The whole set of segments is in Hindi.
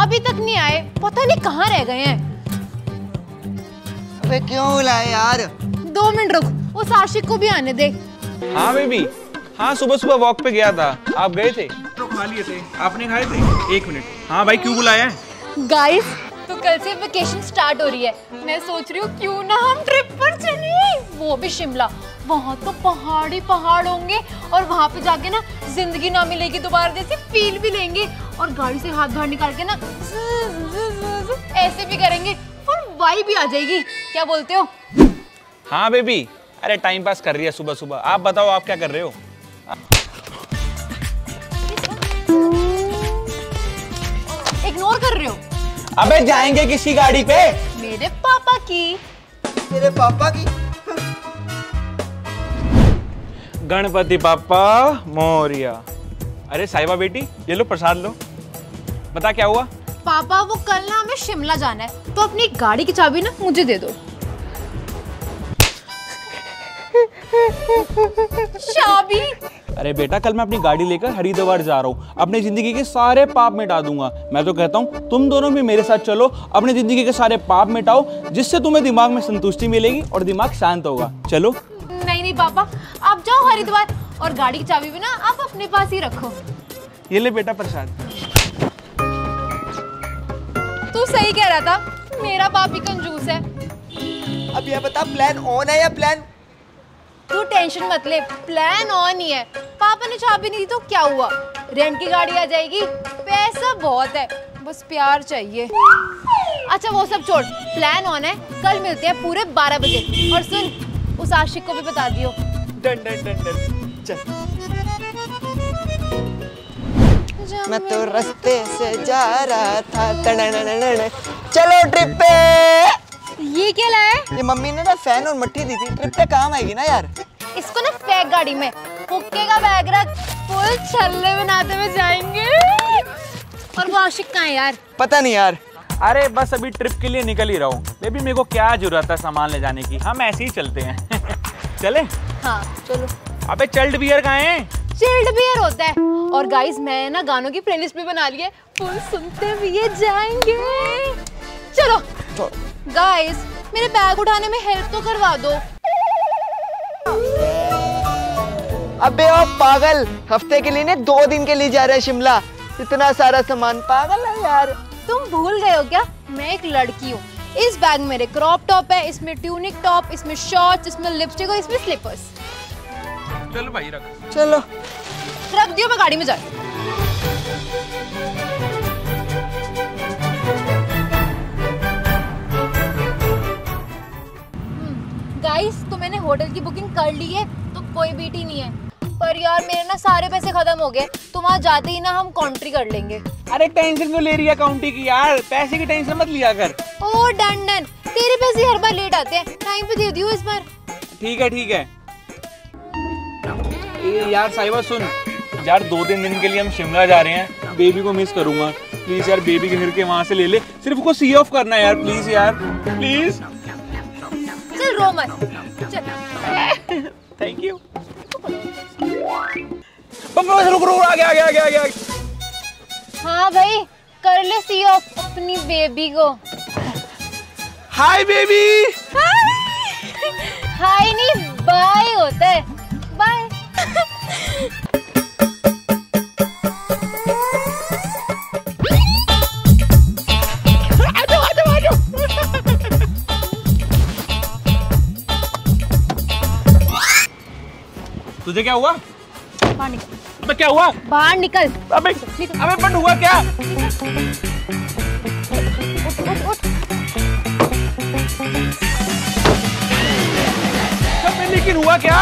अभी तक नहीं आए, पता नहीं कहाँ रह गए हैं। अबे क्यों बुलाए यार? 2 मिनट रुक, उस आशिक को भी आने दे। हाँ बेबी, हाँ सुबह सुबह वॉक पे गया था। आप गए थे? तो खा लिए थे, आपने खाए थे? 1 मिनट। हाँ भाई, क्यों बुलाया है? गाइस, तो कल से वेकेशन स्टार्ट हो रही है। मैं सोच रही हूँ क्यों ना हम ट्रिप पर चलें, वो भी शिमला। वहाँ तो पहाड़ ही पहाड़ होंगे और वहाँ पे जाके ना जिंदगी ना मिलेगी दोबारा जैसे फील भी लेंगे, और गाड़ी से हाथ बाहर निकाल के ना ऐसे भी करेंगे और वाइब भी आ जाएगी। क्या बोलते हो? हाँ बेबी, अरे टाइम पास कर रही है सुबह सुबह। आप बताओ, आप क्या कर रहे हो? इग्नोर कर रहे हो? अबे जाएंगे किसी गाड़ी पे? मेरे पापा की। तेरे पापा की? गणपति पापा मोरिया। अरे साहिबा बेटी, ये लो प्रसाद लो। बता क्या हुआ? पापा, वो कल ना हमें शिमला जाना है, तो अपनी गाड़ी की चाबी ना मुझे दे दो। चाबी? अरे बेटा, कल मैं अपनी गाड़ी लेकर हरिद्वार जा रहा हूँ। अपनी जिंदगी के सारे पाप मिटा दूंगा। मैं तो कहता हूँ तुम दोनों भी मेरे साथ चलो, अपनी जिंदगी के सारे पाप मिटाओ, जिससे तुम्हें दिमाग में संतुष्टि मिलेगी और दिमाग शांत होगा। चलो। नहीं नहीं पापा, आप जाओ हरिद्वार, और गाड़ी की चाबी भी ना आप अपने पास ही रखो। ये ले बेटा प्रसाद। तू सही कह रहा था, मेरा बाप ही कंजूस है। अब ये बता, प्लान ऑन है या प्लान? तू टेंशन मत ले, प्लान ऑन ही है। पापा ने चाबी नहीं दी तो क्या हुआ, रेंट की गाड़ी आ जाएगी। पैसा बहुत है, बस प्यार चाहिए। अच्छा वो सब छोड़, प्लान ऑन है। कल मिलते हैं पूरे 12 बजे। और सुन, उस आशिक को भी बता दियो। Done done done done. चल। मैं तो रास्ते से जा रहा था। चलो ट्रिप पे। ये क्या लाया है? ये मम्मी ने ना फैन और मट्टी दी थी, ट्रिप पे काम आएगी ना यार। इसको ना फेंक गाड़ी में, हुक्के का बैग रख, फुल छल्ले बनाते हुए जाएंगे। और वो आशिक कहाँ है यार? पता नहीं यार। अरे बस अभी ट्रिप के लिए निकल ही रहा हूँ बेबी, मेरे को क्या जरूरत है सामान ले जाने की, हम ऐसे ही चलते हैं। चले? हाँ चलो। अबे चिल्ड बियर कहाँ है? चिल्ड बियर होता है। और गाइस, मैं ना गानों की प्लेलिस्ट भी बना ली है, फुल सुनते हुए जाएंगे। चलो गाइस, मेरे बैग उठाने में हेल्प तो करवा दो। अबे ओ पागल, हफ्ते के लिए ने 2 दिन के लिए जा रहा है शिमला। इतना सारा सामान, पागल है यार। तुम भूल गए हो क्या, मैं एक लड़की हूँ। इस बैग में मेरे क्रॉप टॉप है, इसमें ट्यूनिक टॉप, इसमें शॉर्ट्स, इसमें लिपस्टिक और इसमें स्लीपर्स। चलो भाई रख। चलो रख दियो, मैं गाड़ी में जा। गाइस, तो मैंने होटल की बुकिंग कर ली है, तो कोई बीटी नहीं है। पर यार मेरे ना सारे पैसे खत्म हो गए, तो वहाँ जाते ही ना हम काउंट्री कर लेंगे। अरे टेंशन क्यों ले रही है काउंटी की यार, पैसे की टेंशन मत लिया कर। ओ डन डन, तेरे पैसे हर बार लेट आते हैं, टाइम पे दे दियो इस बार। ठीक है ठीक है। यार साहिबा सुन यार, 2-3 दिन के लिए हम शिमला जा रहे हैं, बेबी को मिस करूंगा। प्लीज यार बेबी के घर के वहाँ से ले ले, सिर्फ को सी ऑफ करना है यार, प्लीज यार प्लीज। चल रो मत, चल। Thank you. रुक रुक, आ गया आ गया आ गया आ गया। हाँ भाई, कर ले सी ऑफ अपनी बेबी को। Hi baby. हाय नहीं, बाय होता है, बाय। तुझे क्या हुआ? बाहर निकल। अबे क्या हुआ? बाहर निकल। अबे अबे बंद हुआ क्या? उठ उठ। अबे लेकिन हुआ क्या?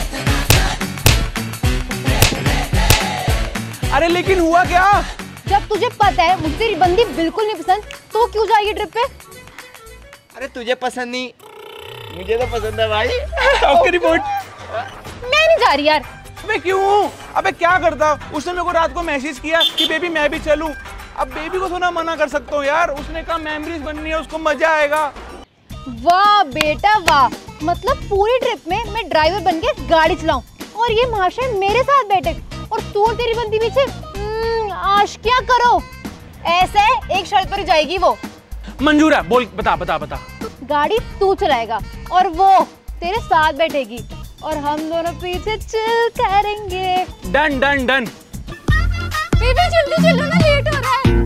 अरे लेकिन हुआ क्या? जब तुझे पता है मुझे तेरी बंदी बिल्कुल नहीं पसंद, तो क्यों जाएगी ट्रिप पे? अरे तुझे पसंद नहीं, मुझे तो पसंद है भाई। आपकी रिपोर्ट। मैं नहीं जा रही यार। अबे क्यों? अबे क्या करता? उसने मेरे को रात को मैसेज किया कि बेबी मैं भी चलूं। अब बेबी को थोड़ा मना कर सकता हूँ यार, उसने कहा मेमोरीज बननी है, उसको मजा आएगा। वाह बेटा वाह, मतलब पूरी ट्रिप में मैं ड्राइवर बन के गाड़ी चलाऊं और ये महाशय मेरे साथ बैठे और तू और तेरी बंदी पीछे आशिकियां करो। ऐसा है, एक शर्त पर जाएगी वो। मंजूर है, बोल, बता बता बता। गाड़ी तू चलाएगा और वो तेरे साथ बैठेगी और हम दोनों पीछे चिल करेंगे। Done done done. बेबी जल्दी चलो ना, लेट हो रहा है।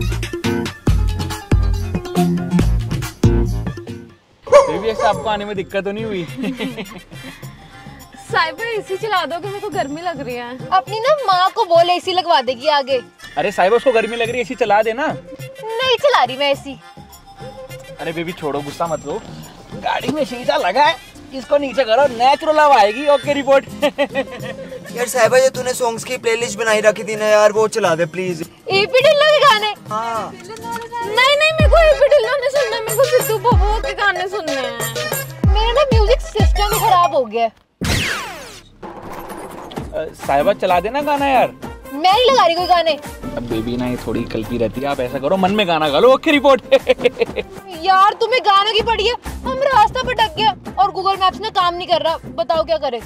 बेबी ऐसे आपको आने में दिक्कत तो नहीं हुई? साइबर एसी चला दो कि मेरे को गर्मी लग रही है। अपनी ना माँ को बोल एसी लगवा देगी आगे। अरे साहिबा उसको गर्मी लग रही है, एसी चला देना। नहीं चला रही मैं एसी। अरे बेबी छोड़ो, गुस्सा मत लो, गाड़ी में शीशा लगा है, इसको नीचे करो, नेचुरल हवा आएगी। Okay report. यार साहिबा, ये तूने सॉन्ग्स की प्लेलिस्ट बनाई रखी थी ना यार, वो चला दे प्लीज। एपी ढिल्लों के गाने? हाँ। नहीं नहीं, मेरे को एपी ढिल्लों नहीं सुनना, मेरे को सिद्धू बबुआ के गाने सुनने हैं। मेरा ना म्यूजिक सिस्टम ही खराब हो गया। साहिबा चला देना गाना यार। मैं नहीं लगा रही कोई गाने। अब बेबी ना ये थोड़ी कल्पी रहती है, आप ऐसा करो मन में गाना गा लो। Okay report. यार तुम्हें गानों की पड़ी है, हम रास्ता भटक गया और गूगल मैप्स में काम नहीं कर रहा, बताओ क्या करे।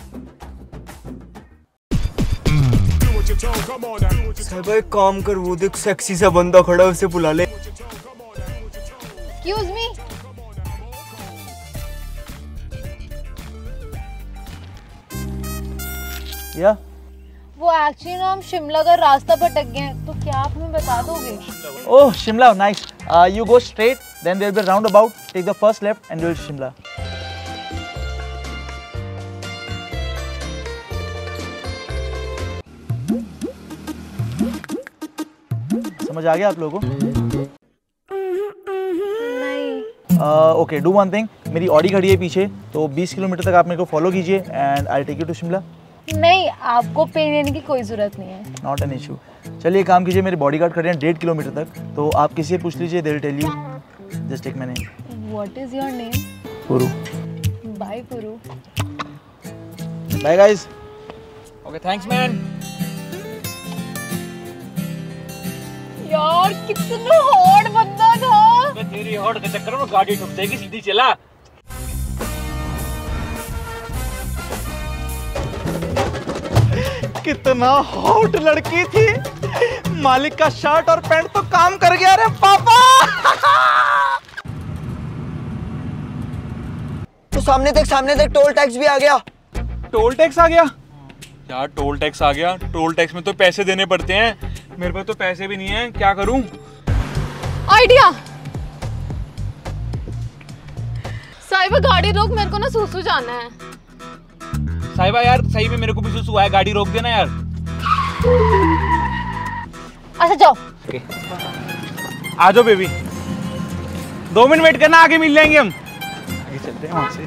साहिबा एक काम कर, वो देख सेक्सी सा बंदा खड़ा है, उसे बुला ले। Excuse me. या वो एक्चुअली ना हम शिमला का रास्ता भटक गए हैं, तो क्या आप हमें बता दोगे? Oh, Shimla, nice. You go straight, then there will be a roundabout. Take the first left and you will Shimla. समझ आ गया आप लोगों को? नहीं। ओके, डू वन थिंग, मेरी ऑडी खड़ी है पीछे, तो 20 किलोमीटर तक आप मेरे को फॉलो कीजिए and I take you to Shimla. नहीं, आपको पे लेने की कोई जरूरत नहीं है। Not an issue. चलिए काम कीजिए, मेरे बॉडीगार्ड खड़े हैं 1.5 किलोमीटर तक, तो आप किसी से पूछ लीजिए, they will tell you. Just take my name. What is your name? Puru. Bye Puru. Bye guys. Okay thanks man. यार कितना हॉट बंदा था। तेरी हॉट के चक्कर में गाड़ी ठुक जाएगी, सीधी चला। कितना हॉट लड़की थी, मालिक का शर्ट और पैंट तो काम कर गया रे पापा। तो सामने देख टोल टैक्स भी आ गया। टोल टैक्स आ गया? यार टोल टैक्स आ गया, टोल टैक्स में तो पैसे देने पड़ते हैं, मेरे पास तो पैसे भी नहीं है, क्या करूं? आइडिया। साहिबा गाड़ी रोक, मेरे को ना सूसू जाना है। साहिबा यार सही में मेरे को भी सुसु हुआ है, गाड़ी रोक देना यार। अच्छा जाओ। आ जाओ बेबी, 2 मिनट वेट करना, आगे मिल जाएंगे हम। आगे चलते हैं वहां से।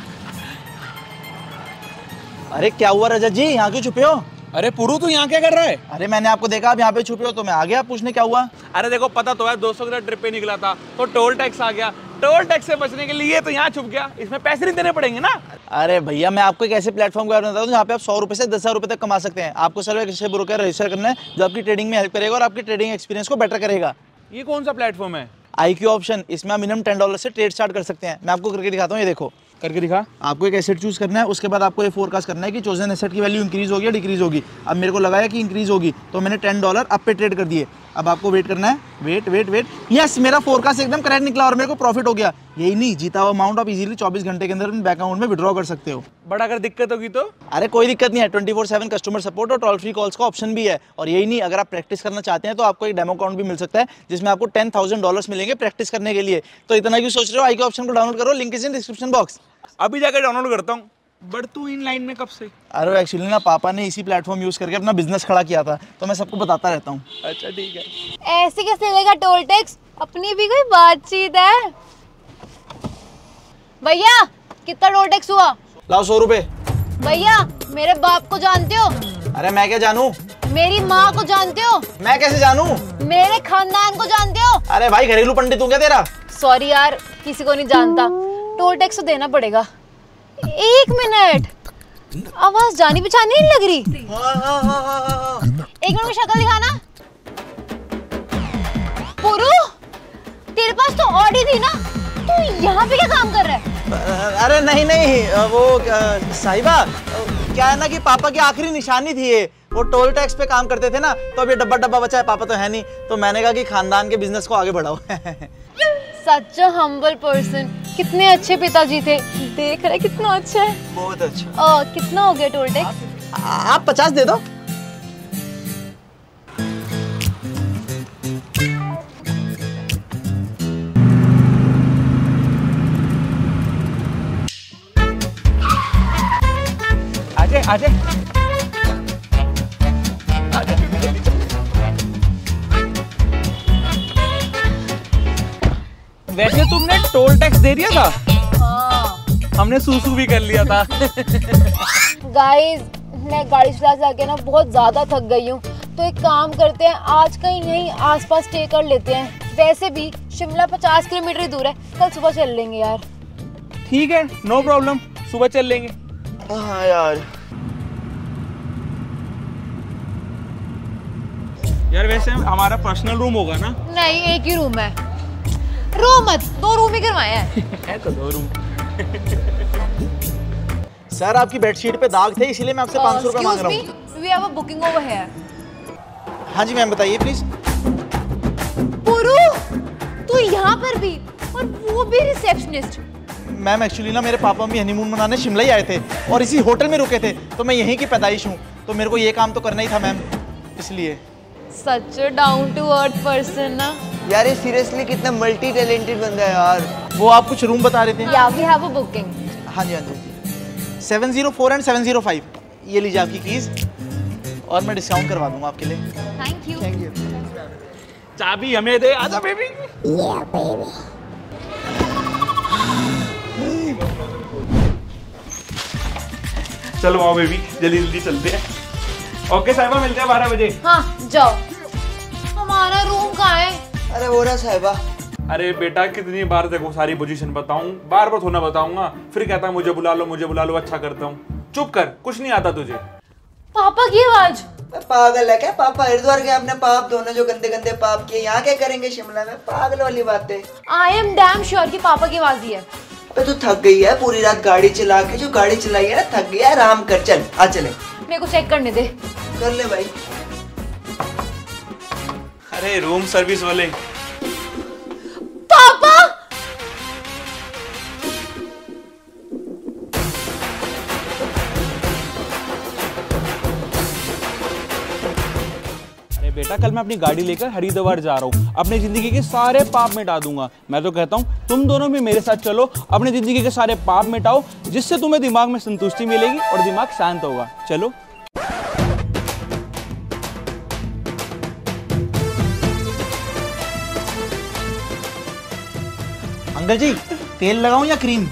अरे क्या हुआ रजत जी, यहाँ क्यों छुपे हो? अरे पुरू तू यहाँ क्या कर रहा है? अरे मैंने आपको देखा आप यहाँ पे छुपे हो, तो मैं आ गया पूछने क्या हुआ। अरे देखो पता तो है, 200 किलोमीटर ट्रिप पे निकला था तो टोल टैक्स आ गया, टोल टैक्स से बचने के लिए तो यहाँ छुप गया, इसमें पैसे नहीं देने पड़ेंगे ना। अरे भैया मैं आपको एक ऐसे प्लेटफॉर्म के बारे में बताता हूँ जहाँ पे आप 100 रुपए से 10,000 रुपए तक कमा सकते हैं। आपको सिर्फ एक ऐसे ब्रोकर रजिस्टर करना है जो आपकी ट्रेडिंग में हेल्प करेगा और आपकी ट्रेडिंग एक्सपीरियंस को बेटर करेगा। ये कौन सा प्लेटफॉर्म है? IQ ऑप्शन, इसमें आप मिनिमम $10 से ट्रेड स्टार्ट कर सकते हैं। मैं आपको करके दिखाता हूँ, ये देखो करके दिखा। आपको एक एसेट चूज करना है, उसके बाद आपको ये फोरकास्ट करना है कि चोजन एसेट की वैल्यू इंक्रीज होगी या डिक्रीज होगी। अब मेरे को लगाया कि इंक्रीज होगी, तो मैंने $10 अप पे ट्रेड कर दिए। अब आपको वेट करना है, वेट। यस, मेरा फोरकास्ट एकदम करेक्ट निकला और मेरे को प्रॉफिट हो गया। यही नहीं, जीता हुआ अमाउंट आप इजीली 24 घंटे के अंदर बैंक अकाउंट में विड्रॉ कर सकते हो। बट अगर दिक्कत होगी तो? अरे कोई दिक्कत नहीं है, 24/7 कस्टमर सपोर्ट और टोल फ्री कॉल्स का ऑप्शन भी है। और यही नहीं, अगर आप प्रैक्टिस करना चाहते हैं तो आपको एक डेमो अकाउंट भी मिल सकता है जिसमें आपको $10,000 मिलेंगे प्रैक्टिस करने के लिए। तो इतना क्यों सोच रहे हो, IQ ऑप्शन को डाउनलोड करो, link is in description box. अभी जाकर डाउनलोड करता हूँ। बट तू इन लाइन में कब से? अरे एक्चुअली ना पापा ने इसी प्लेटफॉर्म यूज करके अपना बिजनेस खड़ा किया था, तो मैं सबको बताता रहता हूँ। अच्छा ठीक है। ऐसे कैसे लेगा टोल टैक्स, अपनी भी कोई बातचीत है। भैया कितना टोल टैक्स हुआ? लाओ 100 रुपए। भैया मेरे बाप को जानते हो? अरे मैं क्या जानू? मेरी माँ को जानते हो? मैं कैसे जानू? मेरे खानदान को जानते हो? अरे भाई घरेलू पंडित हूँ क्या तेरा? सॉरी यार, किसी को नहीं जानता, टोल टैक्स तो देना पड़ेगा। 1 मिनट, आवाज जानी पहचानी नहीं लग रही। 1 मिनट में शक्ल दिखाना। पुरू, तेरे पास तो ऑडी थी ना, तू यहाँ पे क्या काम कर रहा है? अरे नहीं, वो साहिबा क्या है ना कि पापा की आखिरी निशानी थी ये, वो टोल टैक्स पे काम करते थे ना, तो अब ये डब्बा डब्बा बचा है, पापा तो है नहीं, तो मैंने कहा कि खानदान के बिजनेस को आगे बढ़ाओ। Such a humble person. कितने अच्छे पिताजी थे, देख रहे कितना अच्छा है। बहुत अच्छा। कितना हो गया टोल टैक्स? आप 50 दे दो। आजे आजे वैसे तुमने टोल टैक्स दे दिया था? हाँ हमने सूसू भी कर लिया था। गाइस, मैं गाड़ी चला जाके ना बहुत ज्यादा थक गई हूँ, तो एक काम करते हैं, आज कहीं यहीं आसपास स्टे कर लेते हैं। वैसे भी शिमला 50 किलोमीटर ही दूर है, कल सुबह चल लेंगे यार। ठीक है, नो प्रॉब्लम, सुबह चल लेंगे। हाँ यार। यार वैसे हमारा पर्सनल रूम होगा ना? नहीं, एक ही रूम है। रूम मत, 2 रूम ही करवाया है। तो 2 रूम। सर आपकी बेडशीट पे दाग थे, इसीलिए मैं आपसे 500 रुपए मांग रहा हूँ। We have a booking over here. हाँ जी मैम, बताइए प्लीज। पुरु, तू यहाँ पर भी, और वो भी रिसेप्शनिस्ट। मैम एक्चुअली ना मेरे पापा भी हनीमून मनाने शिमला ही आए थे और इसी होटल में रुके थे, तो मैं यहीं की पैदाइश हूँ, तो मेरे को ये काम तो करना ही था मैम, इसलिए। Such down to earth person ना। यार ये सीरियसली कितना मल्टी टैलेंटेड बंदा है यार। वो आप कुछ रूम बता रहे थे? या वी हैव अ बुकिंग। हाँ जी हाँ जी। 704 एंड 705, ये लीजिए आपकी कीज, और मैं डिस्काउंट करवा दूंगा आपके लिए। Thank you. Thank you. चाबी हमें दे, आजा बेबी। चलो आओ बेबी, जल्दी जल्दी चलते हैं। ओके साहिबा, मिलते हैं 12 बजे। हाँ जाओ। हमारा रूम कहाँ है? अरे वो रहा साहिबा। अरे बेटा, कितनी बार देखो सारी पोजीशन बताऊं, बार बार थोड़ा बताऊंगा, फिर कहता मुझे बुला लो मुझे बुला लो, अच्छा करता हूँ। चुप कर, कुछ नहीं आता तुझे। पापा की आवाज। पागल है क्या? पापा हरिद्वार गए, अपने पाप दोनों जो गंदे गंदे पाप किए, यहाँ क्या करेंगे शिमला में? पागल वाली बात है। आई एम डैम श्योर कि पापा की आवाज ही है। अबे तू थक गई है पूरी रात गाड़ी चला के, जो गाड़ी चलाई है ना, थक गया, आराम कर, चल आ चले। मेरे को चेक करने दे। कर ले भाई। अरे रूम सर्विस वाले। पापा! अरे बेटा, कल मैं अपनी गाड़ी लेकर हरिद्वार जा रहा हूँ, अपनी जिंदगी के सारे पाप मिटा दूंगा। मैं तो कहता हूँ तुम दोनों भी मेरे साथ चलो, अपनी जिंदगी के सारे पाप मिटाओ, जिससे तुम्हें दिमाग में संतुष्टि मिलेगी और दिमाग शांत होगा। चलो। अंकल जी, तेल लगाऊं या क्रीम?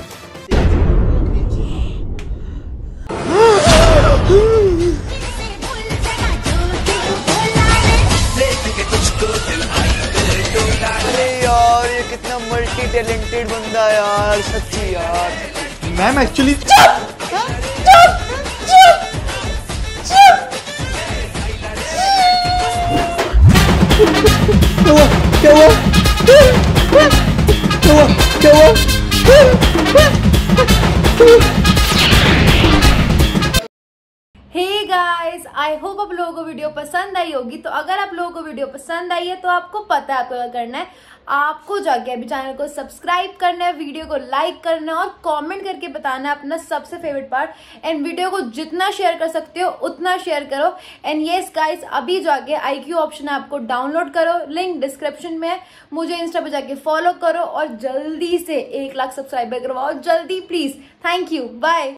अरे यार ये कितना मल्टी टैलेंटेड बंदा है यार, सच्ची यार। मैम एक्चुअली क्या हुआ? क्या हुआ? हे गाइस, आई होप आप लोगों को वीडियो पसंद आई होगी। तो अगर आप लोगों को वीडियो पसंद आई है तो आपको पता है आपको क्या करना है। आपको जाके अभी चैनल को सब्सक्राइब करना है, वीडियो को लाइक करना है और कमेंट करके बताना है अपना सबसे फेवरेट पार्ट। एंड वीडियो को जितना शेयर कर सकते हो उतना शेयर करो। एंड यस गाइस, अभी जाके IQ ऑप्शन है, आपको डाउनलोड करो, लिंक डिस्क्रिप्शन में है। मुझे इंस्टा पे जाके फॉलो करो और जल्दी से 1 लाख सब्सक्राइबर करवाओ, जल्दी प्लीज। Thank you, bye.